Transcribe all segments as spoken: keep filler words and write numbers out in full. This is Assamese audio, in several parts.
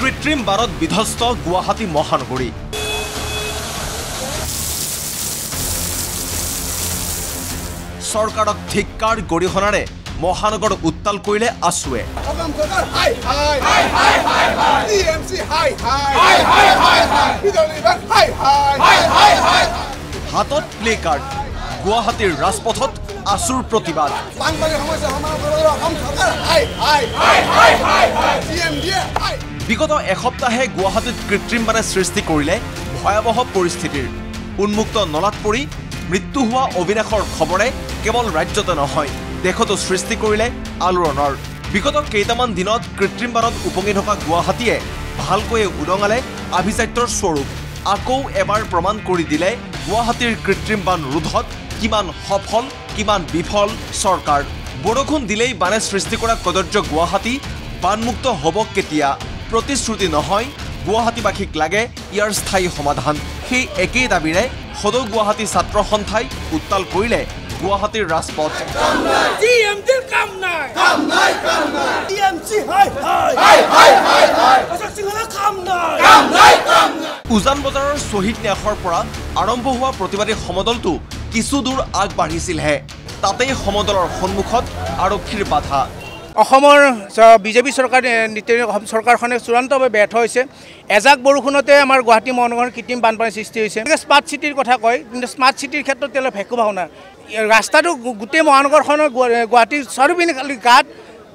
কৃত্ৰিম বানত বিধ্বস্ত গুৱাহাটী মহানগৰী। চৰকাৰক ধিক্কাৰ গৰিহণাৰে মহানগৰ উত্তাল কৰিলে আছুৱে। হাতত প্লে কাৰ্ড, গুৱাহাটীৰ ৰাজপথত আছুৰ প্ৰতিবাদ। বিগত এসপ্তাহে গুৱাহাটীত কৃত্ৰিম বানে সৃষ্টি কৰিলে ভয়াৱহ পৰিস্থিতিৰ। উন্মুক্ত নলাত পৰি মৃত্যু হোৱা অবিনাশৰ খবৰে কেৱল ৰাজ্যতে নহয় দেশতো সৃষ্টি কৰিলে আলোড়নৰ। বিগত কেইটামান দিনত কৃত্ৰিম বানত উপঙি থকা গুৱাহাটীয়ে ভালকৈয়ে উদঙালে আভিজাত্যৰ স্বৰূপ। আকৌ এবাৰ প্ৰমাণ কৰি দিলে গুৱাহাটীৰ কৃত্ৰিম বান ৰোধত কিমান সফল কিমান বিফল চৰকাৰ। বৰষুণ দিলেই বানে সৃষ্টি কৰা কদৰ্য গুৱাহাটী বানমুক্ত হ'ব কেতিয়া? প্ৰতিশ্ৰুতি নহয়, গুৱাহাটীবাসীক লাগে ইয়াৰ স্থায়ী সমাধান। সেই একেই দাবীৰে সদৌ গুৱাহাটী ছাত্ৰ সন্থাই উত্তাল কৰিলে গুৱাহাটীৰ ৰাজপথ। উজান বজাৰৰ শ্বহীদ ন্যাসৰ পৰা আৰম্ভ হোৱা প্ৰতিবাদী সমদলটো কিছু দূৰ আগবাঢ়িছিলহে, তাতেই সমদলৰ সন্মুখত আৰক্ষীৰ বাধা। অসমৰ বিজেপি চৰকাৰ চৰকাৰখনে চূড়ান্তভাৱে ব্যৰ্থ হৈছে। এজাক বৰষুণতে আমাৰ গুৱাহাটী মহানগৰৰ কৃত্ৰিম বানপানীৰ সৃষ্টি হৈছে। স্মাৰ্ট চিটিৰ কথা কয়, কিন্তু স্মাৰ্ট চিটিৰ ক্ষেত্ৰত তেওঁলোকে ভেকু ভাওনা। ৰাস্তাটো গোটেই মহানগৰখনৰ গুৱাহাটীৰ চাৰিওপিনে খালি গাঁত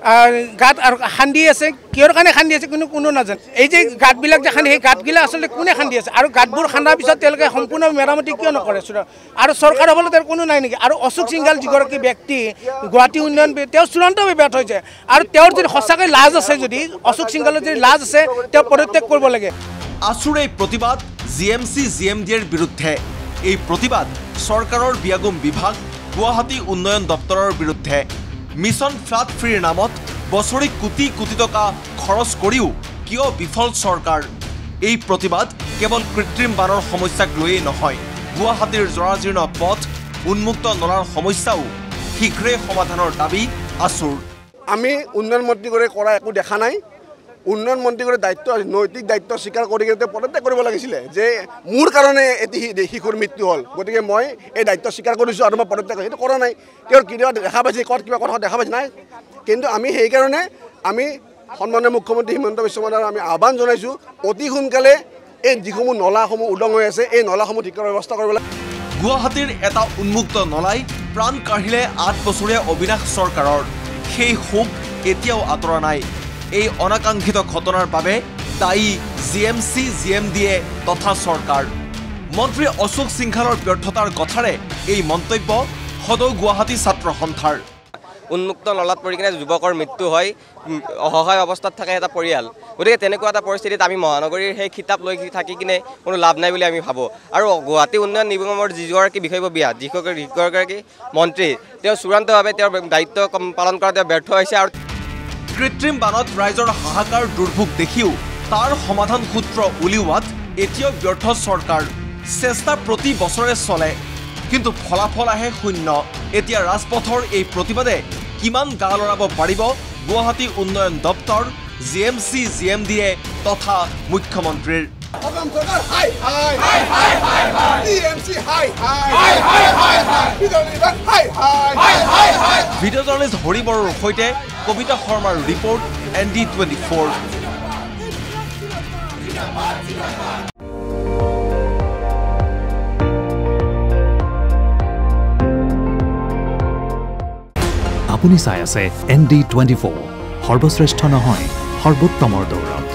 গাঁত আৰু খান্দি আছে। কিহৰ কাৰণে খান্দি আছে কিন্তু কোনো নাজানে। এই যে গাঁতবিলাক যে খান্দি, সেই গাঁতবিলাক আচলতে কোনে খান্দি আছে? আৰু গাঁতবোৰ খান্দাৰ পিছত তেওঁলোকে সম্পূৰ্ণ মেৰামতি কিয় নকৰে? আৰু চৰকাৰ হ'বলৈ তেওঁৰ কোনো নাই নেকি? আৰু অশোক সিংঘাল যিগৰাকী ব্যক্তি গুৱাহাটী উন্নয়ন, তেওঁ চূড়ান্তভাৱে ব্যৰ্থ হৈছে। আৰু তেওঁৰ যদি সঁচাকৈ লাজ আছে, যদি অশোক সিংঘালৰ যদি লাজ আছে, তেওঁ পদত্যাগ কৰিব লাগে। আছুৰ এই প্ৰতিবাদ G M C G M D এৰ বিৰুদ্ধে। এই প্ৰতিবাদ চৰকাৰৰ বিয়াগুম বিভাগ গুৱাহাটী উন্নয়ন দপ্তৰৰ বিৰুদ্ধে। মিছন ফ্লাড ফ্ৰীৰ নামত বছৰি কোটি কোটি টকা খৰচ কৰিও কিয় বিফল চৰকাৰ? এই প্ৰতিবাদ কেৱল কৃত্ৰিম বানৰ সমস্যাক লৈয়ে নহয়, গুৱাহাটীৰ জৰাজীৰ্ণ পথ উন্মুক্ত নলাৰ সমস্যাও শীঘ্ৰে সমাধানৰ দাবী আছুৰ। আমি উন্নয়ন মন্ত্ৰীগৰে কৰা একো দেখা নাই। উন্নয়ন মন্ত্ৰীগৰে দায়িত্ব নৈতিক দায়িত্ব স্বীকাৰ কৰি তেওঁ পদত্যাগ কৰিব লাগিছিলে যে মোৰ কাৰণে এটি শিশুৰ মৃত্যু হ'ল, গতিকে মই এই দায়িত্ব স্বীকাৰ কৰিছোঁ আৰু মই পদত্যাগ কৰিছোঁ। সেইটো কৰা নাই। তেওঁৰ কিবা দেখা পাইছে, ক'ত কিবা কথা দেখা পাইছে নাই। কিন্তু আমি সেইকাৰণে আমি সন্মানীয় মুখ্যমন্ত্ৰী হিমন্ত বিশ্ব শৰ্মাক আমি আহ্বান জনাইছোঁ, অতি সোনকালে এই যিসমূহ নলাসমূহ উদং হৈ আছে এই নলাসমূহ ঠিক কৰাৰ ব্যৱস্থা কৰিব লাগে। গুৱাহাটীৰ এটা উন্মুক্ত নলাই প্ৰাণ কাঢ়িলে আঠ বছৰীয়া অবিনাশ চৰকাৰৰ। সেই শোক এতিয়াও আঁতৰা নাই। এই অনাকাংক্ষিত ঘটনাৰ বাবে দায়ী G M C G M D এ তথা চৰকাৰ। মন্ত্ৰী অশোক সিংঘালৰ ব্যৰ্থতাৰ কথাৰে এই মন্তব্য সদৌ গুৱাহাটী ছাত্ৰ সন্থাৰ। উন্মুক্ত নলাত পৰি কিনে যুৱকৰ মৃত্যু হয়, অসহায় অৱস্থাত থাকে এটা পৰিয়াল। গতিকে তেনেকুৱা এটা পৰিস্থিতিত আমি মহানগৰীৰ সেই খিতাপ লৈ থাকি কিনে কোনো লাভ নাই বুলি আমি ভাবোঁ। আৰু গুৱাহাটী উন্নয়ন নিগমৰ যিগৰাকী বিষয়ববীয়া যিগৰাকী মন্ত্ৰী, তেওঁ চূড়ান্তভাৱে তেওঁৰ দায়িত্ব পালন কৰাত তেওঁ ব্যৰ্থ হৈছে। আৰু কৃত্ৰিম বানত ৰাইজৰ হাহাকাৰ দুৰ্ভোগ দেখিও তাৰ সমাধান সূত্ৰ উলিওৱাত এতিয়াও ব্যৰ্থ চৰকাৰ। চেষ্টা প্ৰতি বছৰে চলে, কিন্তু ফলাফল আহে শূন্য। এতিয়া ৰাজপথৰ এই প্ৰতিবাদে কিমান গা লৰাব পাৰিব গুৱাহাটী উন্নয়ন দপ্তৰ, G M C G M D এ তথা মুখ্যমন্ত্ৰীৰ? ভিডিঅ' জাৰ্নেলিষ্ট হৰি বড়োৰ সৈতে কবিতা শৰ্মাৰ report, N D twenty four. আপুনি চাই আছে এন ডি টুৱেণ্টি ফ'ৰ, সৰ্বশ্ৰেষ্ঠ নহয় সৰ্বোত্তমৰ দৌৰত।